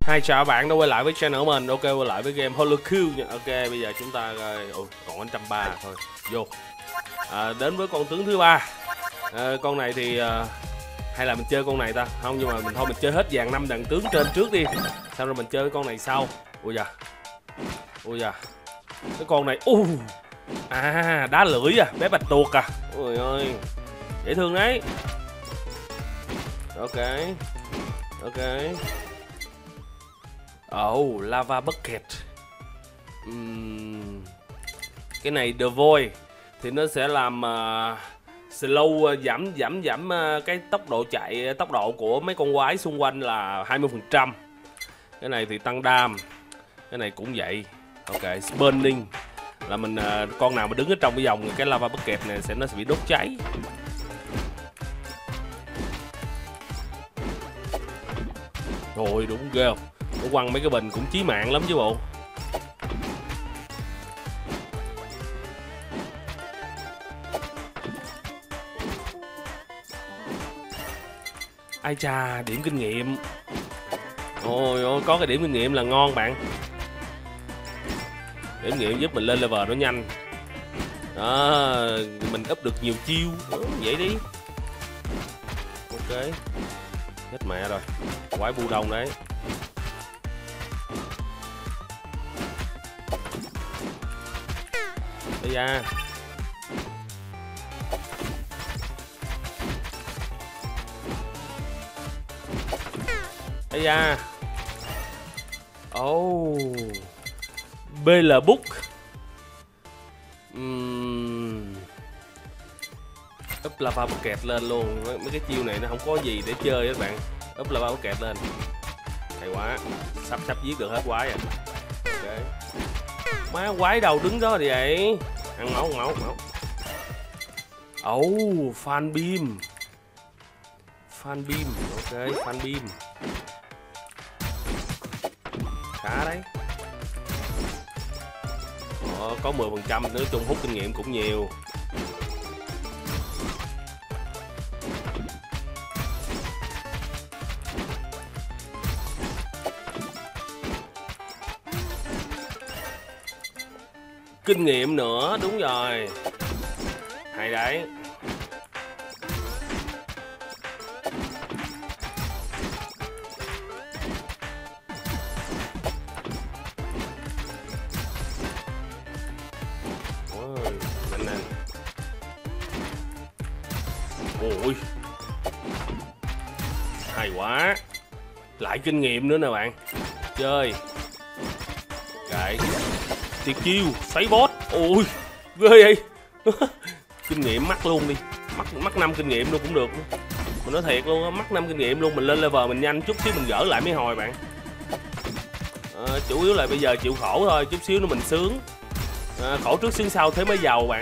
Hi chào bạn đã quay lại với channel của mình. Ok, quay lại với game Holocube nha. Ok, bây giờ chúng ta còn 130 thôi. Vô. Đến với con tướng thứ ba. Con này thì hay là mình chơi con này ta? Không, nhưng mà mình chơi hết dàn 5 đàn tướng trên trước đi. Sau rồi mình chơi với con này sau. Ui da. Ui da. Cái con này đá lưỡi à, bé bạch tuộc à. Ôi ơi. Dễ thương đấy. Ok. Ok. Lava bucket. Cái này The Void thì nó sẽ làm slow, giảm cái tốc độ chạy, tốc độ của mấy con quái xung quanh là 20%. Cái này thì tăng đam. Cái này cũng vậy. Ok, spawning là mình con nào mà đứng ở trong cái vòng cái lava bucket này nó sẽ bị đốt cháy. Rồi đúng ghê không? Nó quăng mấy cái bình cũng chí mạng lắm chứ bộ. Ai cha, điểm kinh nghiệm. Ôi ôi, có cái điểm kinh nghiệm là ngon bạn. Điểm kinh nghiệm giúp mình lên level nó nhanh. Đó, mình up được nhiều chiêu. Vậy đi. Ok. Chết mẹ rồi. Quái bu đông đấy. Đây da. Đây da. BL Book. Up lava bucket lên luôn. Mấy cái chiêu này nó không có gì để chơi các bạn. Up lava bucket lên. Hay quá. Sắp giết được hết quái rồi. Ok. Má quái đầu đứng đó thì vậy. Ăn máu. Fan beam. Fan beam. Ok, fan beam. Khá đấy. Có 10% nữa, chung hút kinh nghiệm cũng nhiều. Kinh nghiệm nữa, đúng rồi. Hay đấy. Nhanh. Ôi. Hay quá. Lại kinh nghiệm nữa nè bạn. Chơi. Cái tuyệt chiêu xoáy boss. Ôi ghê vậy. Kinh nghiệm mắc luôn đi, mắc 5 kinh nghiệm luôn cũng được. Mình nói thiệt luôn á, mắc 5 kinh nghiệm luôn. Mình lên level mình nhanh chút xíu mình gỡ lại mấy hồi bạn. Chủ yếu là bây giờ chịu khổ thôi, chút xíu nữa mình sướng. Khổ trước sướng sau thế mới giàu bạn.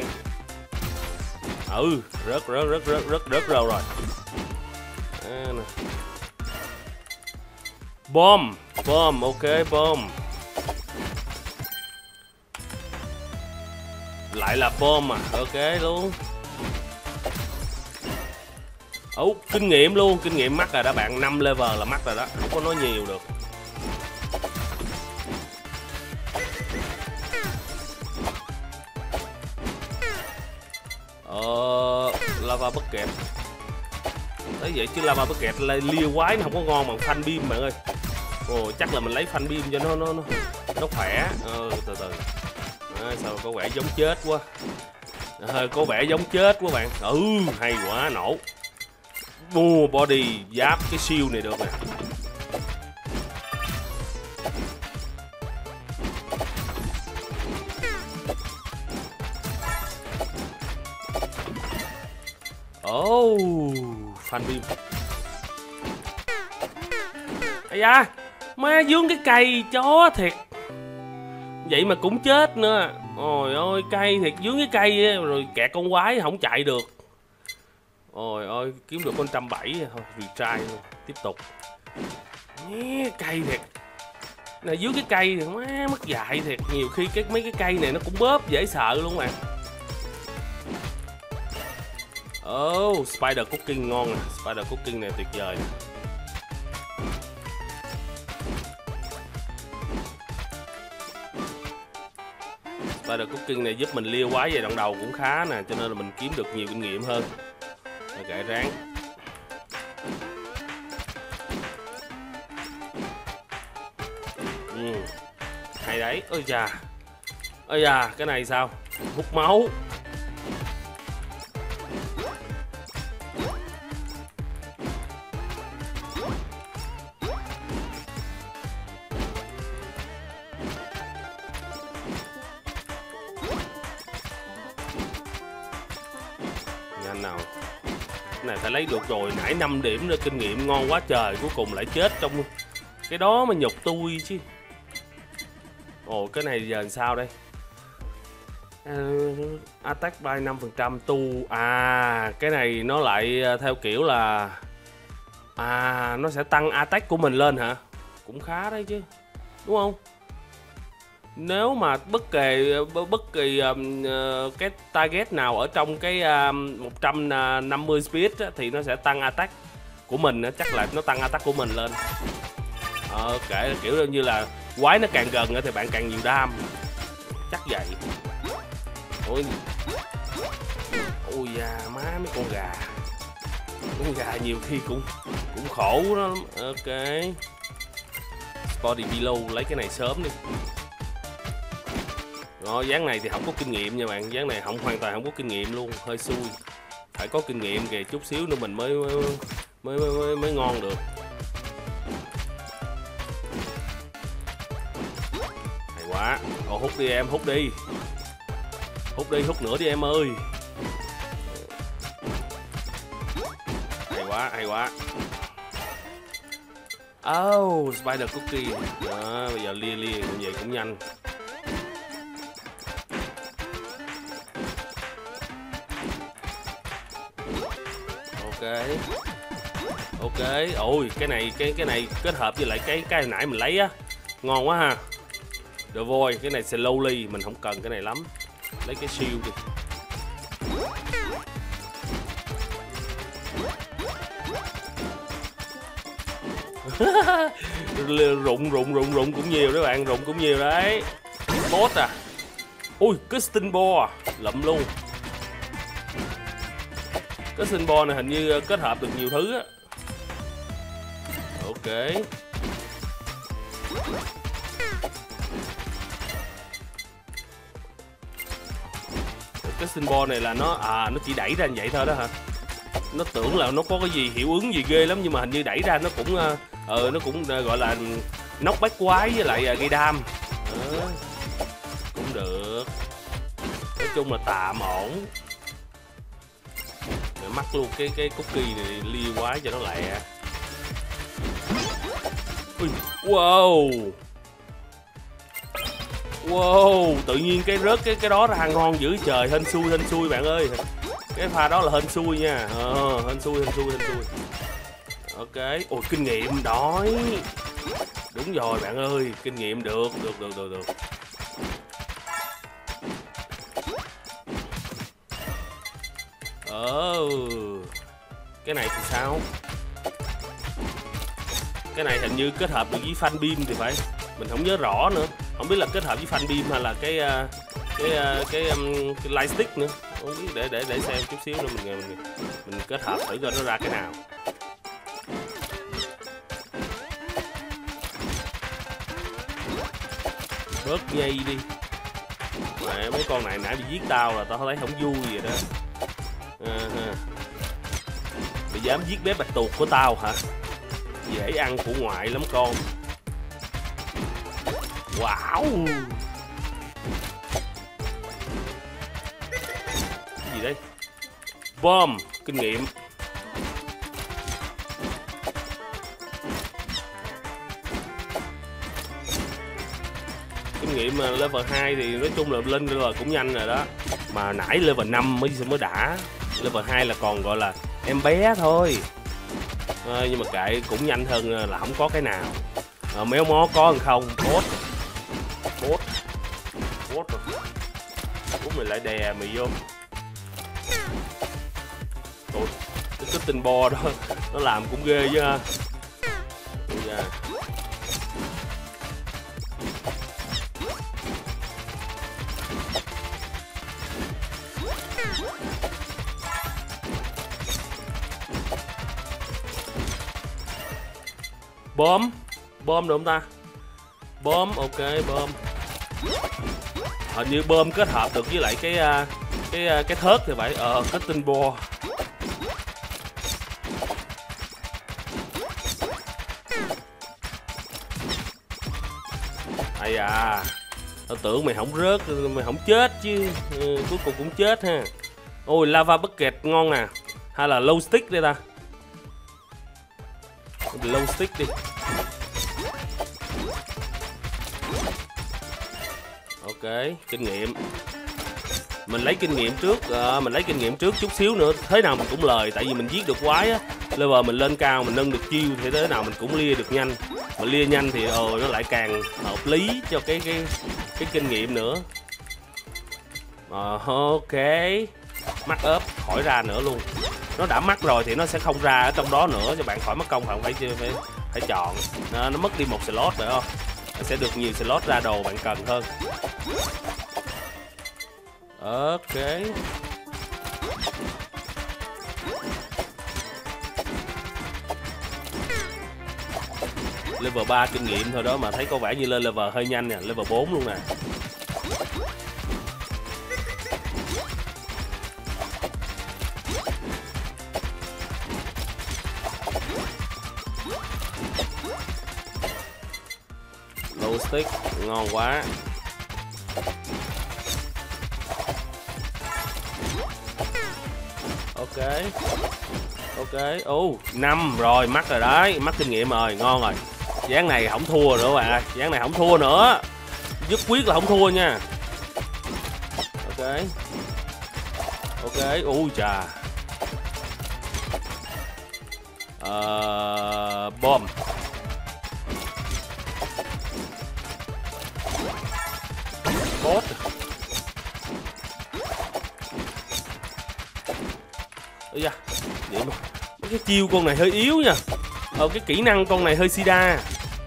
Rớt rồi. Bom, ok bom. Lại là bom à, ok luôn. Kinh nghiệm luôn, kinh nghiệm mắc rồi đó bạn, 5 level là mắc rồi đó, không có nói nhiều được. Lava bucket. Đấy vậy chứ lava bucket lia quái nó không có ngon bằng fan beam bạn ơi. Chắc là mình lấy fan beam cho nó khỏe. Từ từ. Sao có vẻ giống chết quá. Có vẻ giống chết quá bạn. Hay quá, nổ. Body giáp cái siêu này được nè. Fan beam. Ây da, má dướng cái cây chó thiệt. Vậy mà cũng chết nữa. Ôi ôi, cây thiệt, dướng cái cây rồi kẹt con quái không chạy được. Ôi ôi, kiếm được con 170 thôi, retry luôn. Tiếp tục. Cây thiệt. Này dưới cái cây thì má mất dạy thiệt. Nhiều khi mấy cái cây này nó cũng bóp dễ sợ luôn bạn. Spider cooking ngon nè. Spider cooking này tuyệt vời nè. Spider Cooking này giúp mình lia quái về đoạn đầu cũng khá nè, cho nên là mình kiếm được nhiều kinh nghiệm hơn. Rồi kệ ráng. Hay đấy. Ôi da. Ôi da, cái này sao? Hút máu. Nhanh nào. Cái này phải lấy được rồi, nãy 5 điểm nữa, kinh nghiệm ngon quá trời, cuối cùng lại chết trong cái đó mà nhục tôi chứ. Ồ, cái này giờ làm sao đây? Attack by 5% tu. À, cái này nó lại theo kiểu là nó sẽ tăng attack của mình lên hả? Cũng khá đấy chứ, đúng không? Nếu mà bất kỳ cái target nào ở trong cái 150 speed á, thì nó sẽ tăng attack của mình, chắc là nó tăng attack của mình lên. Kể kiểu như là quái nó càng gần thì bạn càng nhiều đam, chắc vậy. Ôi da má, mấy con gà nhiều khi cũng khổ đó. Ok, body below, lấy cái này sớm đi. Rồi, dáng này thì không có kinh nghiệm nha bạn, dáng này hoàn toàn không có kinh nghiệm luôn, hơi xui. Phải có kinh nghiệm kìa, chút xíu nữa mình mới ngon được. Hay quá. Hút đi em, hút đi. Hút nữa đi em ơi. Hay quá. Oh, Spider Cookie. Đó, bây giờ lia như vậy cũng nhanh. Ok. Ôi, cái này kết hợp với lại cái nãy mình lấy á, ngon quá ha. Được rồi, cái này slowly, mình không cần cái này lắm. Lấy cái shield đi. rụng cũng nhiều đấy bạn, rụng cũng nhiều đấy. Boss à. Ui, cái Stinball lụm luôn. Cái Stinball này hình như kết hợp được nhiều thứ á. Ok. Cái Stinball này là nó chỉ đẩy ra như vậy thôi đó hả? Nó tưởng là nó có cái gì hiệu ứng gì ghê lắm, nhưng mà hình như đẩy ra nó cũng gọi là knock back quái với lại gây đam. Cũng được. Nói chung là tạm ổn. Để mắc luôn cái cookie này lia quái cho nó lẹ. Ui, wow, tự nhiên cái rớt cái đó ra ngon dữ trời, hên xui bạn ơi. Cái pha đó là hên xui nha. Hên xui. Ok. Ôi, kinh nghiệm đói. Đúng rồi bạn ơi, kinh nghiệm được. Cái này thì sao? Cái này hình như kết hợp được với fan beam thì phải. Mình không nhớ rõ nữa. Không biết là kết hợp với fan beam hay là cái lightstick nữa. Không biết, để xem chút xíu nữa mình kết hợp thử coi nó ra cái nào. Bớt nhây đi. Mẹ, mấy con này nãy bị giết tao là tao thấy không vui vậy đó. Mày dám giết bé bạch tuộc của tao hả? Dễ ăn của ngoại lắm con. Wow. Cái gì đây? Bom, kinh nghiệm. Kinh nghiệm mà level 2 thì nói chung là lên level cũng nhanh rồi đó. Mà nãy level 5 mới đã. Level 2 là còn gọi là em bé thôi. Nhưng mà kệ, cũng nhanh hơn là không có cái nào. Méo mó có hay không? Boss rồi. Ủa, mày lại đè mày vô. Ôi, cái tinh bo đó nó làm cũng ghê chứ ha. Bom được không ta? Bom, ok, bom. Hình như bom kết hợp được với lại cái thớt thì phải. Cái tinh bo. Ây à, tao tưởng mày không rớt, mày không chết chứ. Cuối cùng cũng chết ha. Ôi, lava bucket ngon nè. Hay là low stick đây ta? Low stick đi. Ok, kinh nghiệm. Mình lấy kinh nghiệm trước, chút xíu nữa. Thế nào mình cũng lời, tại vì mình giết được quái á. Level mình lên cao, mình nâng được chiêu thì thế nào mình cũng lia được nhanh. Mà lia nhanh thì nó lại càng hợp lý cho cái kinh nghiệm nữa. Ok. Mắc ốp khỏi ra nữa luôn. Nó đã mắc rồi thì nó sẽ không ra ở trong đó nữa, cho bạn khỏi mất công bạn phải chọn. Nó mất đi một slot phải không? Nó sẽ được nhiều slot ra đồ bạn cần hơn. Ok. Level 3 kinh nghiệm thôi đó mà thấy có vẻ như lên level hơi nhanh nè, level 4 luôn nè. Low stick ngon quá. Ok. 5 rồi, mắc rồi đấy, mắc kinh nghiệm rồi, ngon rồi. Ván này không thua nữa bạn ơi, ván này không thua nữa. Dứt quyết là không thua nha. Ok. Ui chà. Bom. Boss. Ây da, vậy mà cái chiêu con này hơi yếu nha. Cái kỹ năng con này hơi sida.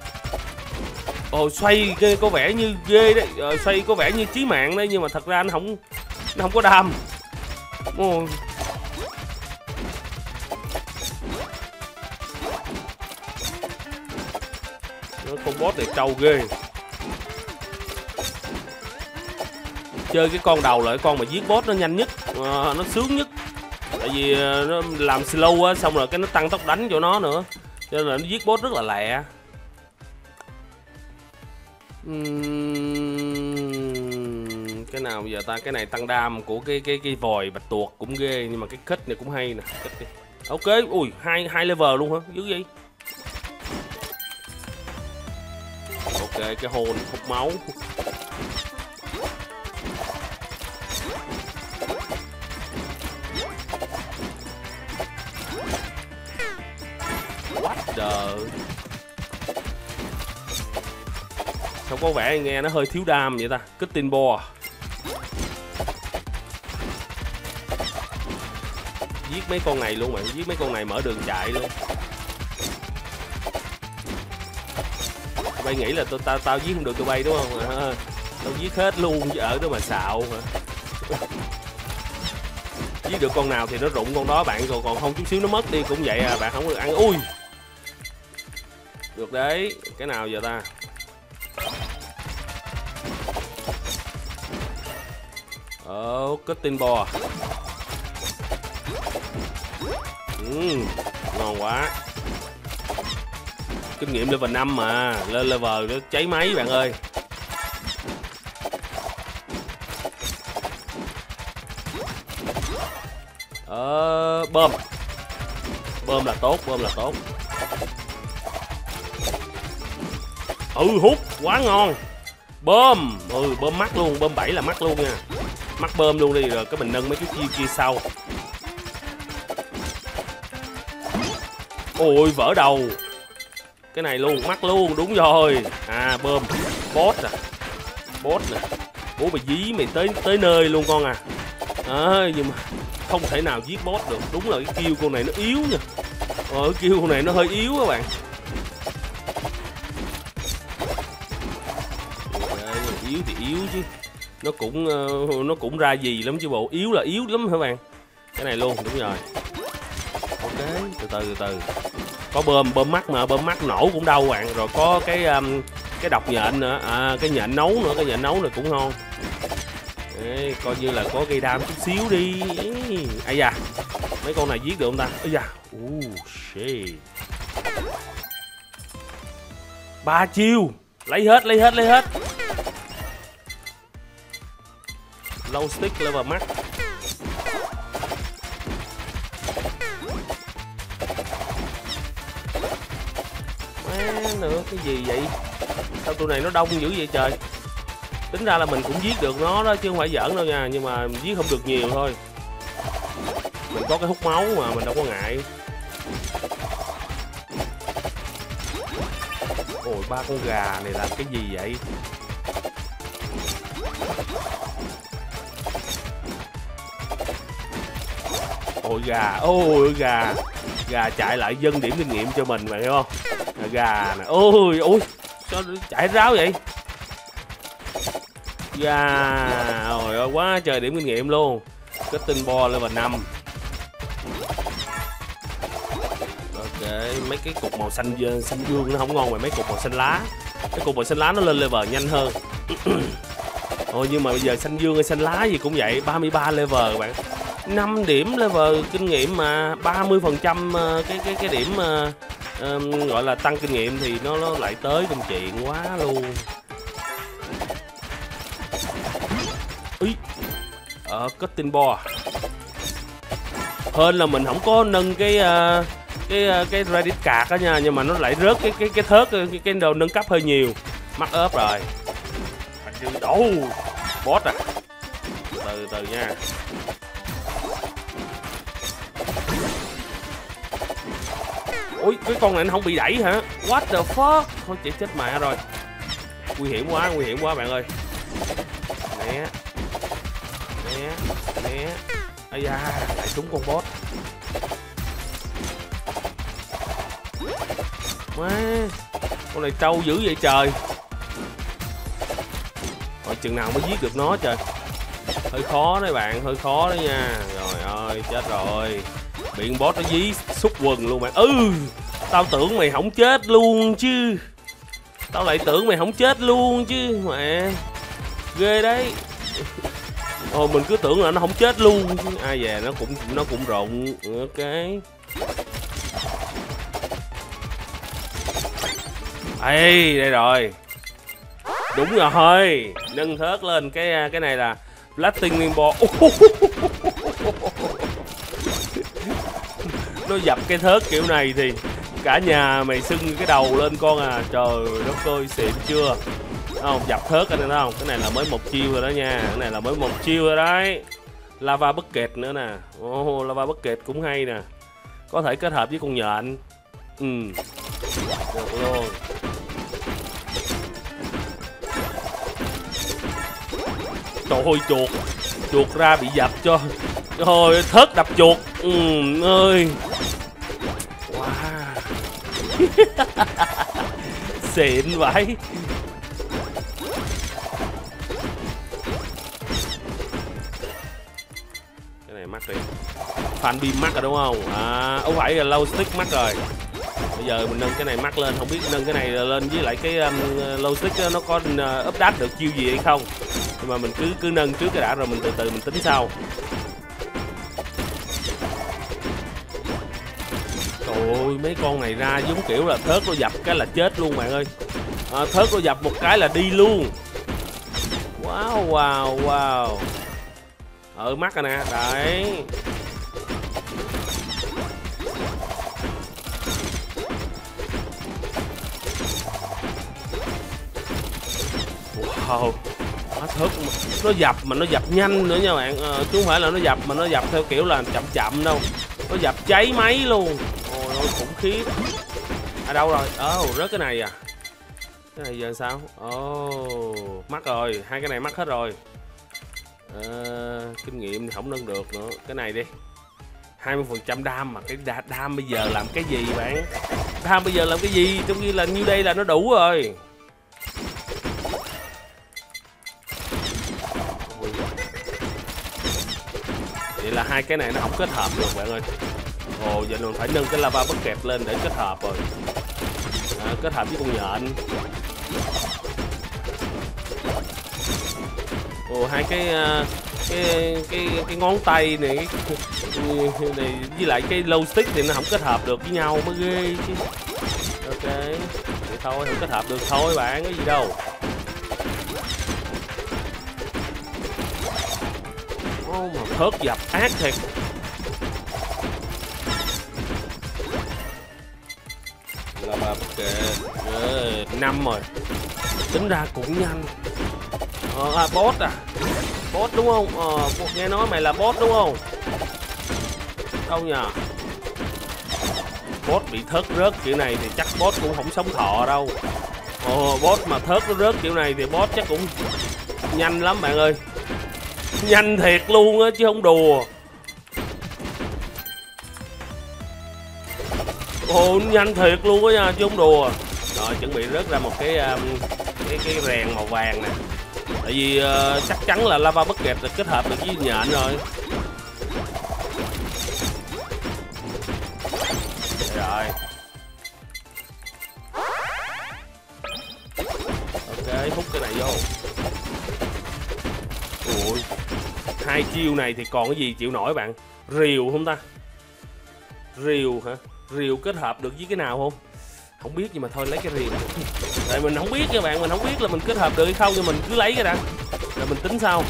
Xoay có vẻ như ghê đấy, xoay có vẻ như chí mạng đấy, nhưng mà thật ra nó không có đam. Con boss này trâu ghê. Chơi cái con đầu là cái con mà giết boss nó nhanh nhất, nó sướng nhất. Tại vì nó làm slow á, xong rồi cái nó tăng tốc đánh cho nó nữa, cho nên là nó giết boss rất là lẹ. Cái nào bây giờ ta? Cái này tăng đam của cái vòi bạch tuộc cũng ghê, nhưng mà cái kích này cũng hay nè. Ok, ui, hai level luôn hả? Dữ gì? Ok, cái hồn hút máu. What the? Sao có vẻ nghe nó hơi thiếu đam vậy ta? Kích tin bo. Giết mấy con này luôn bạn, giết mấy con này mở đường chạy luôn. Tụi bay nghĩ là tao giết không được tụi bay đúng không? Tao giết hết luôn chứ ở đó mà xạo hả? Giết được con nào thì nó rụng con đó bạn, còn không chút xíu nó mất đi cũng vậy à, bạn không được ăn. Ui, được đấy. Cái nào giờ ta? Kết tin bò. Ngon quá. Kinh nghiệm level 5 mà, lên level nó cháy máy bạn ơi. Bơm. Bơm là tốt, bơm là tốt. Hút quá ngon. Bơm, bơm mắc luôn, bơm 7 là mắc luôn nha. Mắc bơm luôn đi, rồi cái mình nâng mấy cái chiêu kia sau. Ôi, vỡ đầu. Cái này luôn, mắc luôn, đúng rồi. Bơm, boss à. Boss nè. Ủa mày dí mày tới nơi luôn con à. Nhưng mà không thể nào giết boss được. Đúng là cái kill con này nó yếu nha. Cái kill con này nó hơi yếu các bạn. Yếu thì yếu chứ. nó cũng ra gì lắm chứ bộ, yếu là yếu lắm hả bạn. Cái này luôn, đúng rồi. Ok, từ từ. Có bơm mắt mà, bơm mắt nổ cũng đâu bạn. Rồi có cái độc nhện nữa, cái nhện nấu nữa, cái nhện nấu này cũng ngon. Đấy, coi như là có gây đam chút xíu đi. Ây da, mấy con này giết được không ta? Ây da, shit. 3 chiêu, lấy hết. Low stick level max. Nữa cái gì vậy? Sao tụi này nó đông dữ vậy trời? Tính ra là mình cũng giết được nó đó chứ không phải giỡn đâu nha, nhưng mà giết không được nhiều thôi. Mình có cái hút máu mà mình đâu có ngại. Ôi, 3 con gà này làm cái gì vậy? Ôi gà chạy lại dâng điểm kinh nghiệm cho mình, bạn hiểu không? Gà nè, ôi sao chạy ráo vậy? Gà, ôi ơi, quá trời điểm kinh nghiệm luôn. Kết tinh bo level 5. Ok, mấy cái cục màu xanh dương nó không ngon, mà mấy cục màu xanh lá. Cái cục màu xanh lá nó lên level nhanh hơn. Ôi nhưng mà bây giờ xanh dương hay xanh lá gì cũng vậy, 33 level bạn. 5 điểm level kinh nghiệm mà 30% cái điểm gọi là tăng kinh nghiệm thì nó lại tới công chuyện quá luôn. Ý, cutting board. Hên là mình không có nâng cái Reddit card đó nha, nhưng mà nó lại rớt cái thớt cái đồ nâng cấp hơi nhiều. Mắc ớp rồi. Boss à. Từ nha. Ui, cái con này nó không bị đẩy hả? What the fuck? Thôi chị chết mẹ rồi. Nguy hiểm quá bạn ơi. Né. Ây da, lại trúng con boss. Má, con này trâu dữ vậy trời. Rồi chừng nào mới giết được nó trời. Hơi khó đấy bạn, hơi khó đấy nha. Rồi ơi, chết rồi. Bị con boss nó dí xúc quần luôn bạn. Tao tưởng mày không chết luôn chứ. Tao lại tưởng mày không chết luôn chứ. Mẹ, ghê đấy. Mình cứ tưởng là nó không chết luôn chứ. Ai về nó cũng rụng. Ok. Ê, đây rồi. Đúng rồi. Nâng thớt lên. Cái này là Platinum Ball. Nó dập cái thớt kiểu này thì cả nhà mày sưng cái đầu lên con à. Trời đất ơi, xịn chưa? Không, dập thớt anh thấy không? Cái này là mới 1 chiêu rồi đó nha. Cái này là mới 1 chiêu rồi đấy. Lava bucket nữa nè. Lava bucket cũng hay nè. Có thể kết hợp với con nhện. Được luôn. Trời ơi, chuột ra bị dập cho. Thôi thớt đập chuột. Ơi. Wow. Xịn vậy. Cái này mắc đi. Fan beam mắc rồi đúng không? Không phải là low stick mắc rồi. Bây giờ mình nâng cái này mắc lên, không biết nâng cái này lên với lại cái low stick đó, nó có update được chiêu gì hay không. Nhưng mà mình cứ nâng trước cái đã rồi mình từ từ mình tính sau. Trời ơi, mấy con này ra giống kiểu là thớt nó dập cái là chết luôn bạn ơi. Thớt nó dập một cái là đi luôn. Wow. Mắc rồi nè, đấy. Wow. Thớt nó dập mà nó dập nhanh nữa nha bạn. Chứ không phải là nó dập mà nó dập theo kiểu là chậm đâu. Nó dập cháy máy luôn. Ôi ôi, khủng khiếp. Đâu rồi? Rớt cái này à. Cái này giờ sao? Mắc rồi, hai cái này mắc hết rồi. Kinh nghiệm thì không nâng được nữa. Cái này đi. 20% đam mà cái đam bây giờ làm cái gì bạn? Đam bây giờ làm cái gì? Trong khi là như đây là nó đủ rồi. Vậy là hai cái này nó không kết hợp được bạn ơi. Ồ, giờ mình phải nâng cái lava bucket lên để kết hợp rồi. Kết hợp với con nhện. Ồ, hai cái ngón tay này, này với lại cái low stick thì nó không kết hợp được với nhau mới ghê chứ. Ok, vậy thôi, không kết hợp được thôi bạn, có gì đâu. Mà thớt dập ác thiệt. Là bà kệ 5 rồi. Tính ra cũng nhanh. Boss à? Boss đúng không? Nghe nói mày là boss đúng không? Đâu nhờ? Boss bị thớt rớt kiểu này thì chắc boss cũng không sống thọ đâu. Boss mà thớt nó rớt kiểu này thì boss chắc cũng nhanh lắm bạn ơi. Nhanh thiệt luôn á chứ không đùa. Nhanh thiệt luôn á nha chứ không đùa. Rồi chuẩn bị rớt ra một cái rèn màu vàng nè. Tại vì chắc chắn là lava bucket được kết hợp được với nhện rồi. Rồi. Ok, hút cái này vô. Ui, hai chiêu này thì còn cái gì chịu nổi bạn? Rìu không ta? Rìu hả? Rìu kết hợp được với cái nào không? Không biết nhưng mà thôi lấy cái rìu. Tại mình không biết nha bạn, mình không biết là mình kết hợp được hay không, nhưng mình cứ lấy cái đã. Rồi mình tính sau.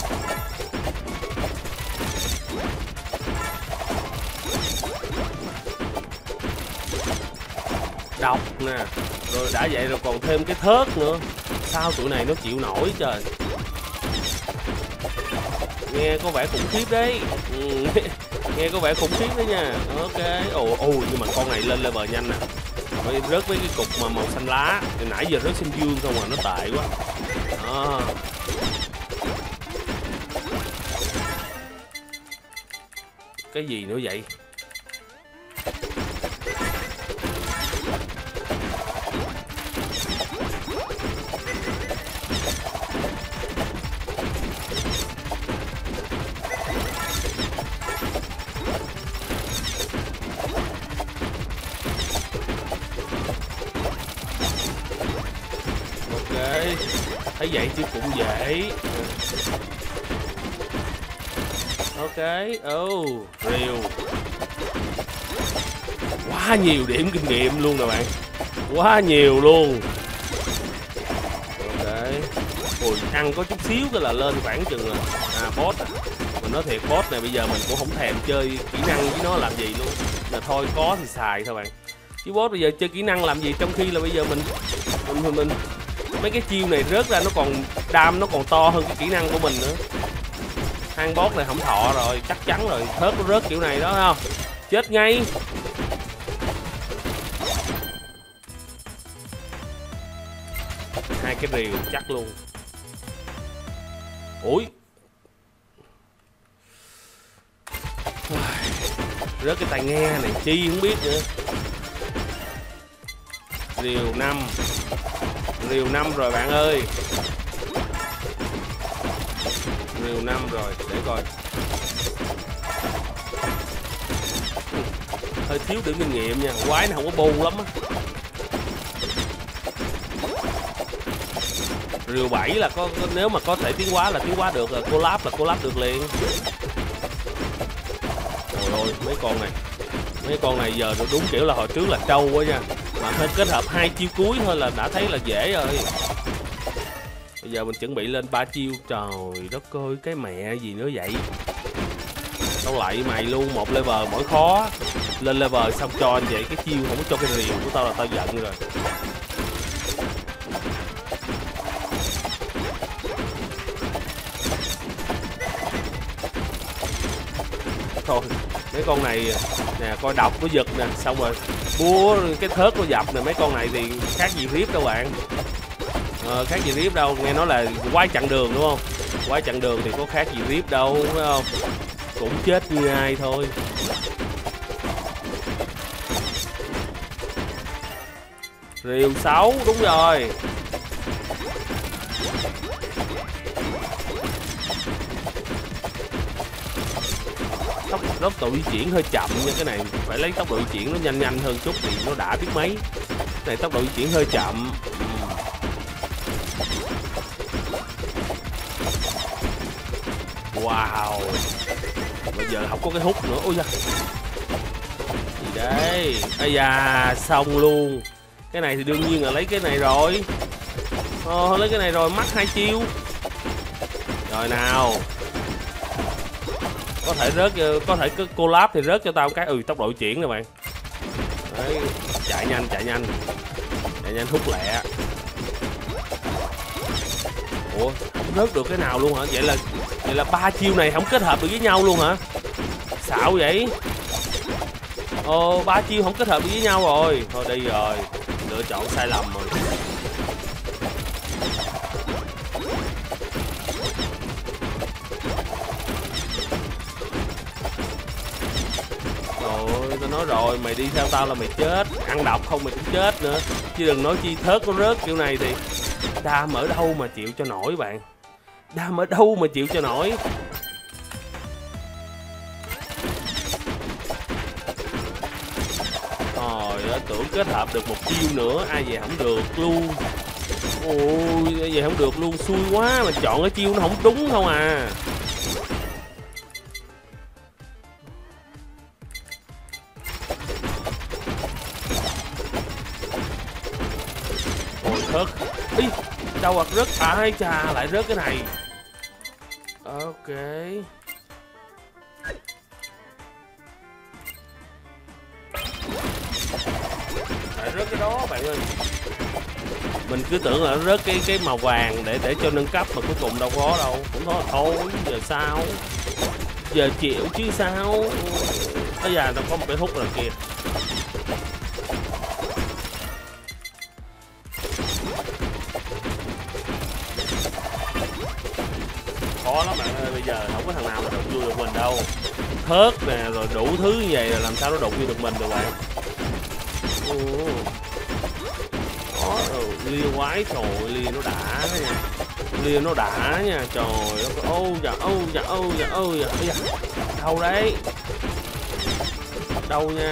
Độc nè. Rồi đã vậy rồi còn thêm cái thớt nữa. Sao tụi này nó chịu nổi trời. Nghe có vẻ khủng khiếp đấy. Nghe có vẻ khủng khiếp đấy nha. Ok. Nhưng mà con này lên level nhanh nè. Mới rớt với cái cục mà màu xanh lá. Từ nãy giờ rớt xanh dương không mà nó tệ quá. Đó. Cái gì nữa vậy? Thấy vậy chứ cũng dễ. Ok. Rìu. Quá nhiều điểm kinh nghiệm luôn nè bạn. Quá nhiều luôn. Ok. Ăn có chút xíu cái là lên khoảng chừng boss à. Mình nói thiệt, boss này bây giờ mình cũng không thèm chơi kỹ năng với nó làm gì luôn. Là thôi có thì xài thôi bạn. Chứ boss bây giờ chơi kỹ năng làm gì, trong khi là bây giờ mình mấy cái chiêu này rớt ra nó còn đam, nó còn to hơn cái kỹ năng của mình nữa. Hang boss này không thọ rồi, chắc chắn rồi. Thớt nó rớt kiểu này đó không? Chết ngay. Hai cái rìu chắc luôn. Ui. Rớt cái tai nghe này chi không biết nữa. Rìu 5. Rìu 5 rồi bạn ơi. Rìu 5 rồi, để coi. Hơi thiếu điểm kinh nghiệm nha, quái nó không có bù lắm á. Rìu 7 là có nếu mà có thể tiến hóa là tiến hóa được, là collab được liền. Trời ơi, mấy con này giờ đúng kiểu là hồi trước là trâu quá nha. Mà hơi kết hợp hai chiêu cuối thôi là đã thấy là dễ rồi. Bây giờ mình chuẩn bị lên 3 chiêu. Trời đất ơi, cái mẹ gì nữa vậy. Tao lại mày luôn, một level mỗi khó. Lên level xong cho anh vậy cái chiêu không có cho cái rìu của tao là tao giận rồi. Thôi mấy con này nè, coi độc nó giật nè, xong rồi búa cái thớt nó dập nè. Mấy con này thì khác gì rip đâu bạn. Khác gì rip đâu. Nghe nói là quái chặn đường đúng không? Quái chặn đường thì có khác gì rip đâu, phải không? Cũng chết như ai thôi. Rìu 6 đúng rồi. tốc độ di chuyển hơi chậm nha, cái này phải lấy tốc độ di chuyển nó nhanh nhanh hơn chút thì nó đã biết mấy. Cái này tốc độ di chuyển hơi chậm. Wow, bây giờ không có cái hút nữa. Ôi da, gì đây? Ây da, xong luôn. Cái này thì đương nhiên là lấy cái này rồi. Lấy cái này rồi, mắc 2 chiêu. Rồi nào, có thể rớt, có thể collab thì rớt cho tao cái tốc độ chuyển nè bạn. Đấy, chạy nhanh hút lẹ. Ủa, không rớt được cái nào luôn hả? Vậy là 3 chiêu này không kết hợp được với nhau luôn hả? Xạo vậy. 3 chiêu không kết hợp được với nhau rồi. Thôi đi rồi, lựa chọn sai lầm rồi. Tao nói rồi, mày đi theo tao là mày chết. Ăn độc không mày cũng chết nữa. Chứ đừng nói chi thớt nó rớt kiểu này thì đam ở đâu mà chịu cho nổi bạn. Đam ở đâu mà chịu cho nổi. Rồi, tưởng kết hợp được một chiêu nữa, ai về không được luôn. Ôi, về không được luôn, xui quá. Mà chọn cái chiêu nó không đúng không à. Thớt. Ý, đâu rớt. Ai chà, lại rớt cái này. Ok. Lại rớt cái đó bạn ơi. Mình cứ tưởng là rớt cái màu vàng để cho nâng cấp mà cuối cùng đâu có đâu. Cũng thôi, giờ sao? Giờ chịu chứ sao? Bây giờ nó có một cái hút rồi kìa. Khó lắm bạn ơi, bây giờ không có thằng nào mà đụng vô được mình đâu. Thớt nè, rồi đủ thứ như vậy là làm sao nó đụng vô được mình được bạn. Lia quái, trời ơi, Lia nó đã nha. Lia nó đã nha, trời ơi. Đâu đấy? Đâu nha.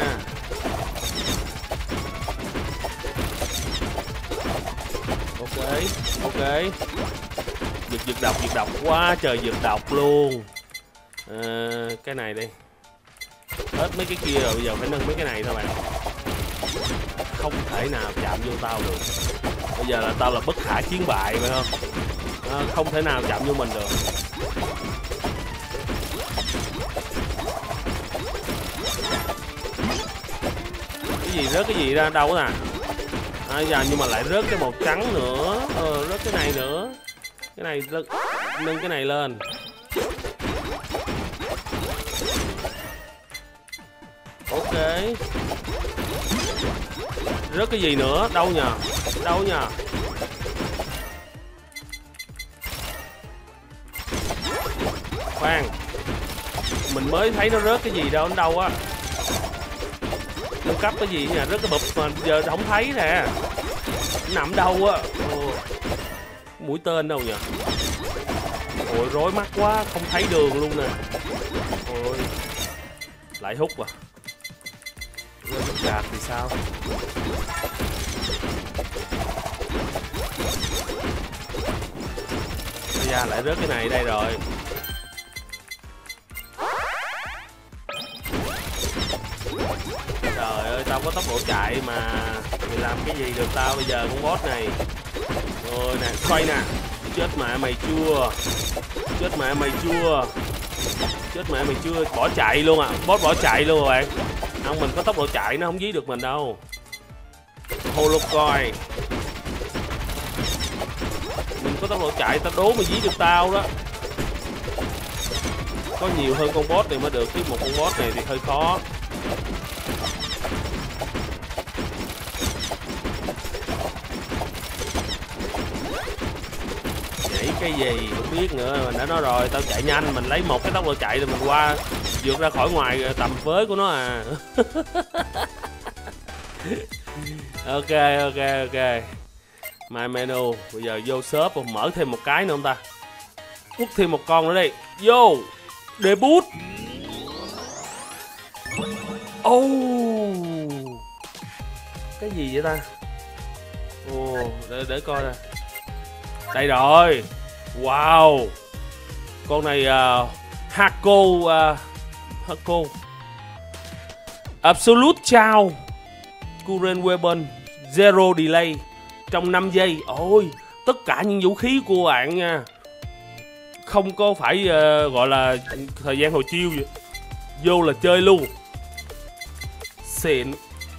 Ok. Dược độc quá trời, dược độc luôn. Cái này đi. Hết mấy cái kia rồi, bây giờ phải nâng mấy cái này thôi bạn. Không thể nào chạm vô tao được. Bây giờ là tao là bất khả chiến bại phải không? Không thể nào chạm vô mình được. Cái gì ra đâu nè. Giờ nhưng mà lại rớt cái màu trắng nữa. Rớt cái này nữa. Cái này nâng cái này lên. Ok. Rớt cái gì nữa? Đâu nhờ? Khoan, mình mới thấy nó rớt cái gì đâu á. Nâng cấp cái gì nha, rớt cái bụp mà giờ không thấy nè. Nằm đâu á. Mũi tên đâu nhỉ? Ôi rối mắt quá, không thấy đường luôn nè. Ôi, lại hút à. Rớt gạt thì sao? Bây giờ lại rớt cái này đây rồi. Trời ơi, tao có tốc độ chạy mà mày làm cái gì được tao bây giờ con boss này. Rồi nè, xoay nè. Chết mẹ mày chưa. Bỏ chạy luôn à. Boss bỏ chạy luôn rồi bạn. Không, mình có tốc độ chạy nó không dí được mình đâu. Holocoi. Mình có tốc độ chạy tao đố mày dí được tao đó. Có nhiều hơn con boss này mới được chứ một con boss này thì hơi khó. Nhảy cái gì không biết nữa, mình đã nói rồi tao chạy nhanh, mình lấy một cái tốc độ chạy rồi mình qua vượt ra khỏi ngoài tầm với của nó à. Ok. My menu. Bây giờ vô shop mở thêm một cái nữa không ta? Quất thêm một con nữa đi. Vô debut. Cái gì vậy ta? Để coi nè. Đây rồi. Wow. Con này Hako Absolute Chow Current Weapon Zero Delay trong 5 giây. Ôi, tất cả những vũ khí của bạn nha, không có phải gọi là thời gian hồi chiêu vậy. Vô là chơi luôn. Xịn.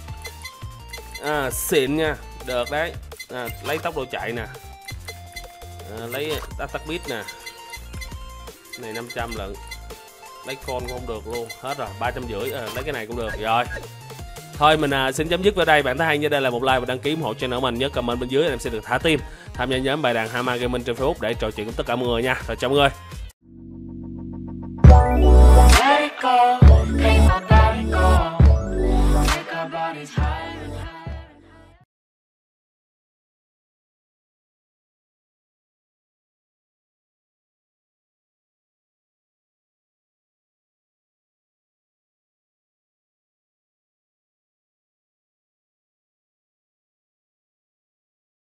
Xịn nha. Được đấy. Lấy tốc độ chạy nè. Lấy attack speed nè. Này 500 lận. Lấy con cũng không được luôn. Hết rồi, 350. Lấy cái này cũng được. Rồi. Thôi mình xin chấm dứt ở đây. Bạn thấy hay như đây là một like và đăng ký ủng hộ channel mình. Nhớ comment bên dưới em sẽ được thả tim. Tham gia nhóm bài đàn Hama Gaming trên Facebook để trò chuyện với tất cả mọi người nha. Rồi chào mọi người. Let it go, make my body go, make our bodies high.